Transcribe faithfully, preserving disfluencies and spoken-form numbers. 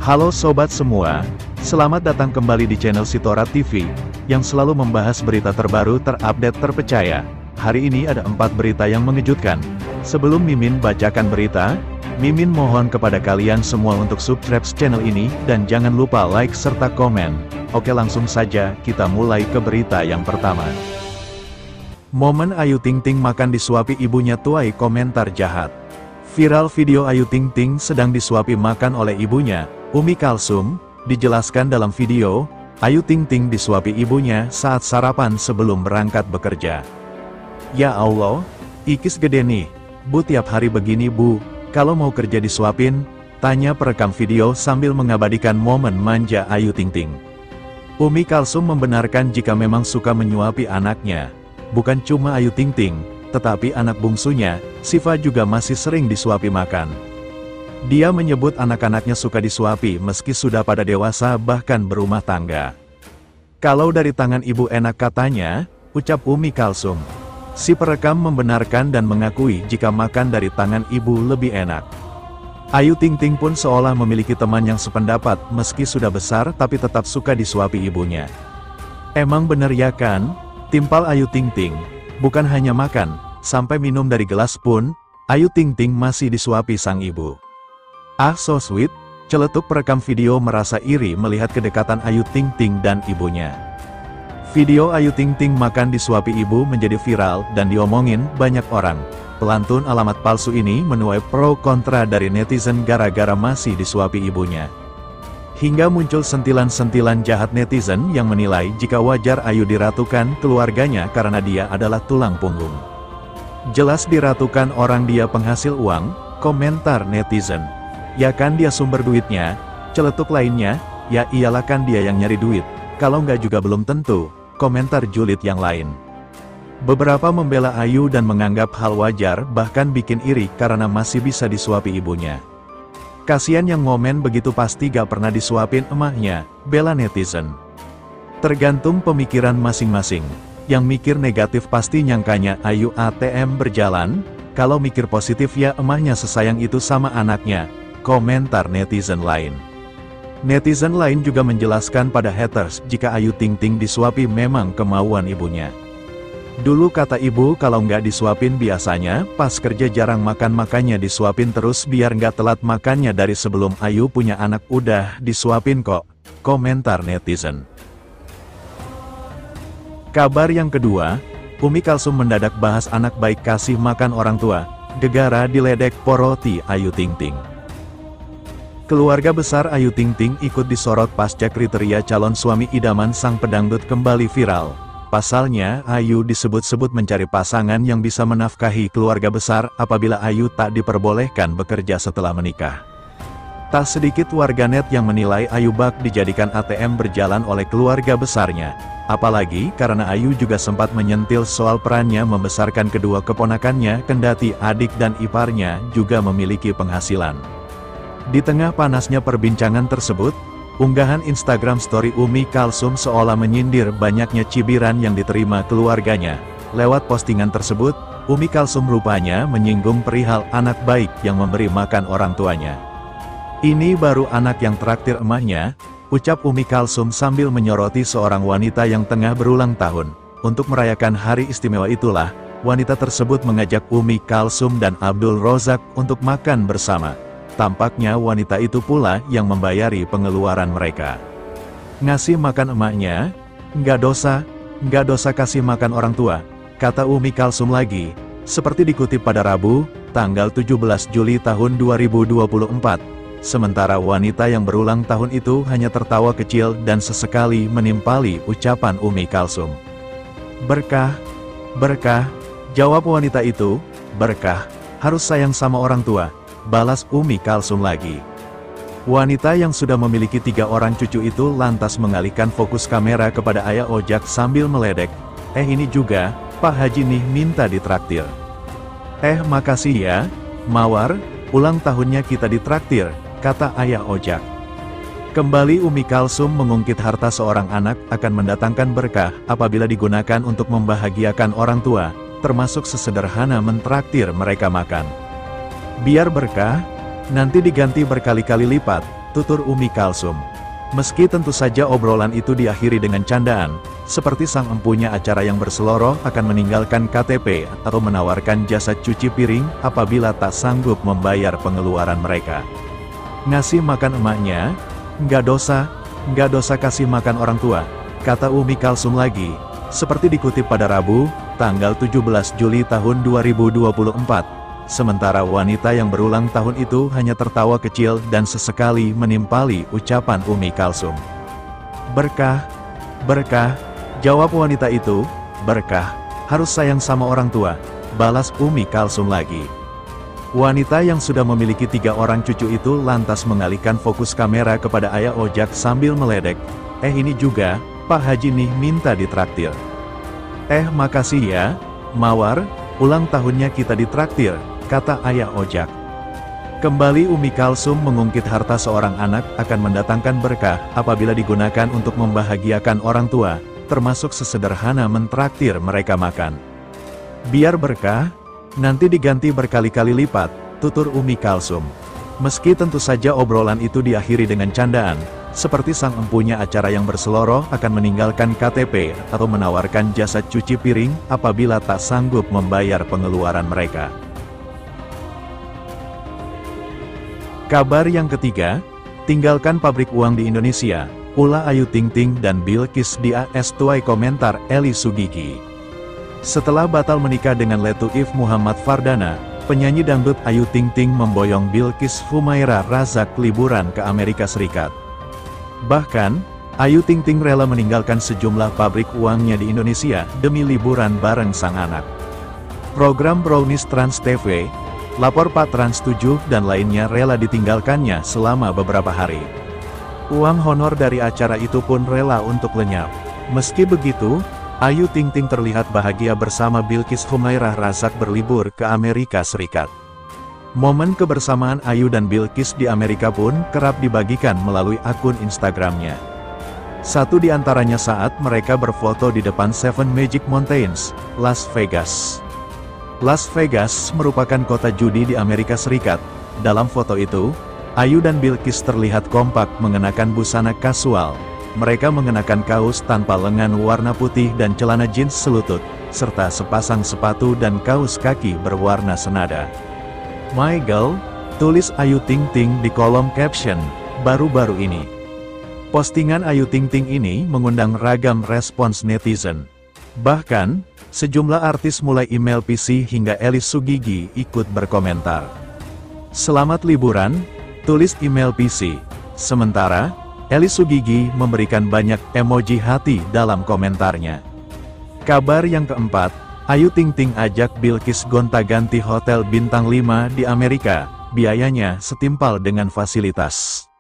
Halo sobat semua, selamat datang kembali di channel Sitora T V, yang selalu membahas berita terbaru terupdate terpercaya. Hari ini ada empat berita yang mengejutkan. Sebelum Mimin bacakan berita, Mimin mohon kepada kalian semua untuk subscribe channel ini, dan jangan lupa like serta komen. Oke, langsung saja kita mulai ke berita yang pertama. Momen Ayu Ting Ting makan disuapi ibunya tuai komentar jahat. Viral video Ayu Ting Ting sedang disuapi makan oleh ibunya, Umi Kalsum. Dijelaskan dalam video, Ayu Ting Ting disuapi ibunya saat sarapan sebelum berangkat bekerja. Ya Allah, ikis gede nih, Bu, tiap hari begini Bu, kalau mau kerja disuapin, tanya perekam video sambil mengabadikan momen manja Ayu Ting Ting. Umi Kalsum membenarkan jika memang suka menyuapi anaknya. Bukan cuma Ayu Ting Ting, tetapi anak bungsunya, Syifa juga masih sering disuapi makan. Dia menyebut anak-anaknya suka disuapi meski sudah pada dewasa bahkan berumah tangga. Kalau dari tangan ibu enak katanya, ucap Umi Kalsum. Si perekam membenarkan dan mengakui jika makan dari tangan ibu lebih enak. Ayu Ting Ting pun seolah memiliki teman yang sependapat meski sudah besar tapi tetap suka disuapi ibunya. Emang bener ya kan? Timpal Ayu Ting Ting. Bukan hanya makan, sampai minum dari gelas pun, Ayu Ting Ting masih disuapi sang ibu. Ah, so sweet, celetuk perekam video merasa iri melihat kedekatan Ayu Ting Ting dan ibunya. Video Ayu Ting Ting makan disuapi ibu menjadi viral dan diomongin banyak orang. Pelantun alamat palsu ini menuai pro kontra dari netizen gara-gara masih disuapi ibunya. Hingga muncul sentilan-sentilan jahat netizen yang menilai jika wajar Ayu diratukan keluarganya karena dia adalah tulang punggung. Jelas diratukan orang dia penghasil uang, komentar netizen. Ya kan dia sumber duitnya, celetuk lainnya, ya iyalah kan dia yang nyari duit, kalau nggak juga belum tentu, komentar julid yang lain. Beberapa membela Ayu dan menganggap hal wajar bahkan bikin iri karena masih bisa disuapi ibunya. Kasian yang ngomen begitu pasti gak pernah disuapin emaknya, bela netizen. Tergantung pemikiran masing-masing, yang mikir negatif pasti nyangkanya Ayu A T M berjalan, kalau mikir positif ya emaknya sesayang itu sama anaknya, komentar netizen lain. Netizen lain juga menjelaskan pada haters jika Ayu Ting Ting disuapi memang kemauan ibunya. Dulu kata ibu kalau nggak disuapin biasanya, pas kerja jarang makan makanya disuapin terus biar nggak telat makannya dari sebelum Ayu punya anak udah disuapin kok, komentar netizen. Kabar yang kedua, Umi Kalsum mendadak bahas anak baik kasih makan orang tua, gegara diledek poroti Ayu Ting Ting. Keluarga besar Ayu Ting Ting ikut disorot pasca kriteria calon suami idaman sang pedangdut kembali viral. Pasalnya, Ayu disebut-sebut mencari pasangan yang bisa menafkahi keluarga besar apabila Ayu tak diperbolehkan bekerja setelah menikah. Tak sedikit warganet yang menilai Ayu bak dijadikan A T M berjalan oleh keluarga besarnya. Apalagi karena Ayu juga sempat menyentil soal perannya membesarkan kedua keponakannya kendati adik dan iparnya juga memiliki penghasilan. Di tengah panasnya perbincangan tersebut, unggahan Instagram story Umi Kalsum seolah menyindir banyaknya cibiran yang diterima keluarganya. Lewat postingan tersebut, Umi Kalsum rupanya menyinggung perihal anak baik yang memberi makan orang tuanya. Ini baru anak yang traktir emaknya, ucap Umi Kalsum sambil menyoroti seorang wanita yang tengah berulang tahun. Untuk merayakan hari istimewa itulah, wanita tersebut mengajak Umi Kalsum dan Abdul Rozak untuk makan bersama. Tampaknya wanita itu pula yang membayari pengeluaran mereka. Ngasih makan emaknya? Nggak dosa, nggak dosa kasih makan orang tua, kata Umi Kalsum lagi. Seperti dikutip pada Rabu, tanggal tujuh belas Juli tahun dua ribu dua puluh empat. Sementara wanita yang berulang tahun itu hanya tertawa kecil dan sesekali menimpali ucapan Umi Kalsum. Berkah, berkah, jawab wanita itu, berkah, harus sayang sama orang tua, balas Umi Kalsum lagi. Wanita yang sudah memiliki tiga orang cucu itu lantas mengalihkan fokus kamera kepada ayah ojak sambil meledek, eh ini juga, Pak Haji nih minta ditraktir. Eh makasih ya, Mawar, ulang tahunnya kita ditraktir, kata ayah ojak. Kembali Umi Kalsum mengungkit harta seorang anak akan mendatangkan berkah apabila digunakan untuk membahagiakan orang tua, termasuk sesederhana mentraktir mereka makan. Biar berkah, nanti diganti berkali-kali lipat, tutur Umi Kalsum. Meski tentu saja obrolan itu diakhiri dengan candaan, seperti sang empunya acara yang berseloroh akan meninggalkan K T P atau menawarkan jasa cuci piring apabila tak sanggup membayar pengeluaran mereka. Ngasih makan emaknya? Nggak dosa, nggak dosa kasih makan orang tua, kata Umi Kalsum lagi, seperti dikutip pada Rabu, tanggal tujuh belas Juli tahun dua ribu dua puluh empat. Sementara wanita yang berulang tahun itu hanya tertawa kecil dan sesekali menimpali ucapan Umi Kalsum. Berkah, berkah, jawab wanita itu, berkah, harus sayang sama orang tua, balas Umi Kalsum lagi. Wanita yang sudah memiliki tiga orang cucu itu lantas mengalihkan fokus kamera kepada ayah Ojak sambil meledek, eh ini juga, Pak Haji nih minta ditraktir. Eh makasih ya, Mawar, ulang tahunnya kita ditraktir, kata ayah Ojak. Kembali Umi Kalsum mengungkit harta seorang anak akan mendatangkan berkah apabila digunakan untuk membahagiakan orang tua, termasuk sesederhana mentraktir mereka makan. Biar berkah, nanti diganti berkali-kali lipat, tutur Umi Kalsum. Meski tentu saja obrolan itu diakhiri dengan candaan, seperti sang empunya acara yang berseloroh akan meninggalkan K T P atau menawarkan jasa cuci piring apabila tak sanggup membayar pengeluaran mereka. Kabar yang ketiga, tinggalkan pabrik uang di Indonesia, ulah Ayu Ting Ting dan Bilqis di A S tuai komentar Eli Sugigi. Setelah batal menikah dengan Letuif Muhammad Fardana, penyanyi dangdut Ayu Ting Ting memboyong Bilqis Humaira Razak liburan ke Amerika Serikat. Bahkan, Ayu Ting Ting rela meninggalkan sejumlah pabrik uangnya di Indonesia demi liburan bareng sang anak. Program Brownies Trans T V, Lapor Pak Trans tujuh dan lainnya rela ditinggalkannya selama beberapa hari. Uang honor dari acara itu pun rela untuk lenyap. Meski begitu, Ayu Ting Ting terlihat bahagia bersama Bilqis Humairah Razak berlibur ke Amerika Serikat. Momen kebersamaan Ayu dan Bilqis di Amerika pun kerap dibagikan melalui akun Instagramnya. Satu di antaranya saat mereka berfoto di depan Seven Magic Mountains, Las Vegas. Las Vegas merupakan kota judi di Amerika Serikat. Dalam foto itu, Ayu dan Bilqis terlihat kompak mengenakan busana kasual. Mereka mengenakan kaos tanpa lengan warna putih dan celana jeans selutut, serta sepasang sepatu dan kaos kaki berwarna senada. My girl, tulis Ayu Ting Ting di kolom caption, baru-baru ini. Postingan Ayu Ting Ting ini mengundang ragam respons netizen. Bahkan, sejumlah artis mulai email P C hingga Eli Sugigi ikut berkomentar. Selamat liburan, tulis email P C. Sementara, Eli Sugigi memberikan banyak emoji hati dalam komentarnya. Kabar yang keempat, Ayu Ting Ting ajak Bilqis gonta-ganti hotel bintang lima di Amerika, biayanya setimpal dengan fasilitas.